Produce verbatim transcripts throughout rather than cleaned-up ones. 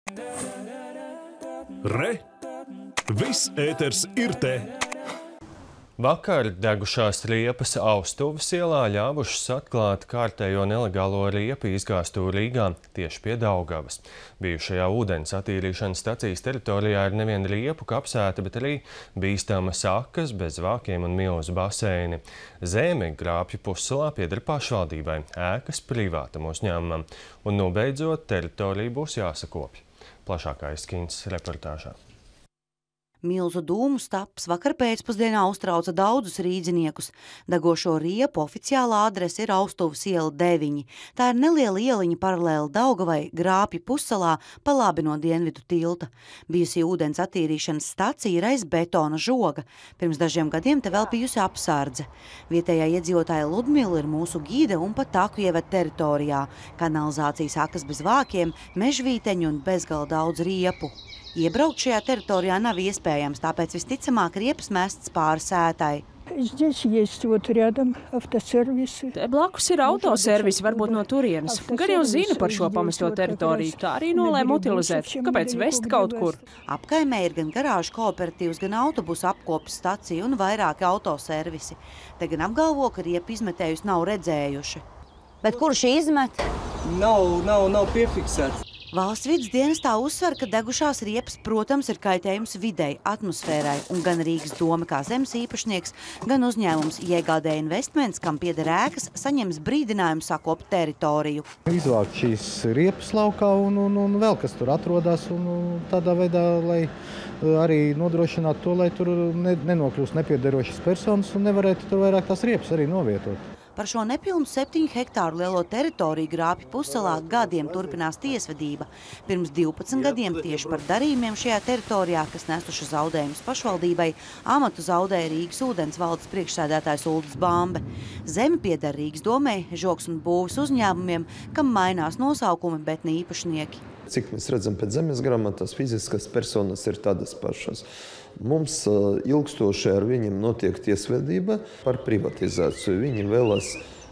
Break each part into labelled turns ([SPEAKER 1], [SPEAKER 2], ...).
[SPEAKER 1] Re! Viss ēters ir te!
[SPEAKER 2] Vakar degušās riepas Austuvas ielā ļāvušas atklāt kārtējo nelegālo riepu izgāstu Rīgā tieši pie Daugavas. Bijušajā ūdens attīrīšanas stacijas teritorijā ir nevien riepu kapsēta, bet arī bīstamas akas bez vākiem un milzu baseini. Zeme Grāpju pussalā pieder pašvaldībai, ēkas privātam uzņēmumam, un nobeidzot teritorija būs jāsakopj. Plašākais skins reportāžā.
[SPEAKER 3] Milzu dūmu staps vakar pēcpusdienā uztrauca daudzus rīdziniekus. Degošo riepu oficiālā adrese ir Austuvas iela deviņi. Tā ir neliela ieliņa paralēli Daugavai, Grāpju pussalā, pa labi no dienvidu tilta. Bijusī ūdens attīrīšanas stacija ir aiz betona žoga. Pirms dažiem gadiem te vēl bijusi apsardze. Vietējā iedzīvotāja Ludmila ir mūsu gīde un pat taku ieved teritorijā. Kanalizācijas akas bez vākiem, mežvīteņu un bezgala daudz riepu. Iebraukt šajā teritorijā nav iespējams, tāpēc visticamāk riepas mests pāri sētai.
[SPEAKER 4] Te blakus ir autoservis, varbūt no turienes. Gan jau zinu par šo pamesto teritoriju, tā arī nolēma utilizēt. Kāpēc vest kaut kur?
[SPEAKER 3] Apkaimē ir gan garāžu kooperatīvs, gan autobusu apkopes stacija un vairāki autoservisi. Te gan apgalvo, ka riepu izmetējus nav redzējuši. Bet kurš izmet?
[SPEAKER 5] Nav, nav, nav piefiksēts.
[SPEAKER 3] Valsts vides dienestā uzsver, ka degušās riepas, protams, ir kaitējums videi, atmosfērai, un gan Rīgas doma kā zemes īpašnieks, gan uzņēmums J G D Investments, kam pieder ēkas, saņems brīdinājumu sakopt teritoriju.
[SPEAKER 6] Izvākt šīs riepas laukā un, un, un vēl kas tur atrodas, un tādā veidā, lai arī nodrošinātu to, lai tur ne, nenokļūst nepiederošas personas un nevarētu tur vairāk tās riepas arī novietot.
[SPEAKER 3] Par šo nepilnu septiņu hektāru lielo teritoriju Grāpju pussalā gadiem turpinās tiesvedība. Pirms divpadsmit gadiem tieši par darījumiem šajā teritorijā, kas nesuši zaudējumus pašvaldībai, amatu zaudēja Rīgas ūdens valdes priekšsēdētājs Uldis Bambe. Zeme pieder Rīgas domei, žogs un būvis uzņēmumiem, kam mainās nosaukumi, bet ne īpašnieki.
[SPEAKER 7] Cik mēs redzam pēc zemes grāmatas, fiziskas personas ir tādas pašas. Mums ilgstoši ar viņiem notiek tiesvedība par privatizāciju. Viņi vēlas,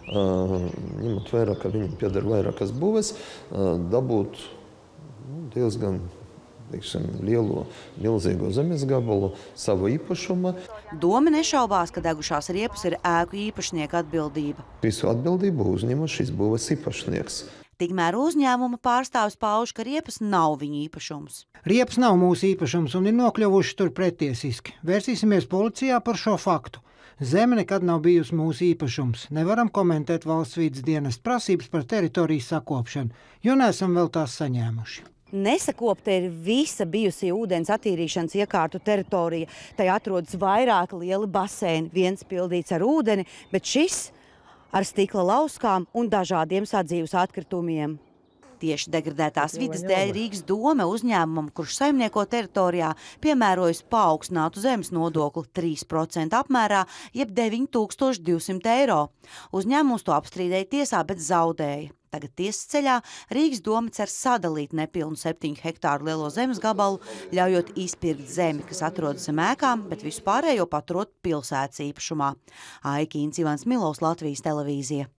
[SPEAKER 7] ņemot vērā, ka viņiem pieder vairākas būves, dabūt diezgan teiksim, lielo, milzīgo zemes gabalu savu īpašumu.
[SPEAKER 3] Doma nešaubās, ka degušās riepas ir ēku īpašnieka atbildība.
[SPEAKER 7] Visu atbildību uzņem šis būves īpašnieks.
[SPEAKER 3] Tikmēr uzņēmuma pārstāvis pauž, ka riepas nav viņa īpašums.
[SPEAKER 8] Riepas nav mūsu īpašums un ir nokļuvuši tur pretiesiski. Vērsīsimies policijā par šo faktu. Zeme nekad nav bijusi mūsu īpašums. Nevaram komentēt valsts vides dienesta prasības par teritorijas sakopšanu, jo neesam vēl tās saņēmuši.
[SPEAKER 3] Nesakopta ir visa bijusī ūdens attīrīšanas iekārtu teritorija. Tai atrodas vairāki lieli baseini, viens pildīts ar ūdeni, bet šis ar stikla lauskām un dažādiem sadzīves atkritumiem. Tieši degradētās vides dēļ Rīgas dome uzņēmumam, kurš saimnieko teritorijā, piemērojas paaugstinātu zemes nodokli trīs procenti apmērā, jeb deviņi tūkstoši divsimt eiro. Uzņēmums to apstrīdēja tiesā, bet zaudēja. Tagad tiesas ceļā Rīgas doma cer sadalīt nepilnu septiņu hektāru lielo zemes gabalu, ļaujot izpirkt zemi, kas atrodas zem ēkām, bet visu pārējo paturot pilsētas īpašumā. Aika Incivans Milovs, Latvijas televīzija.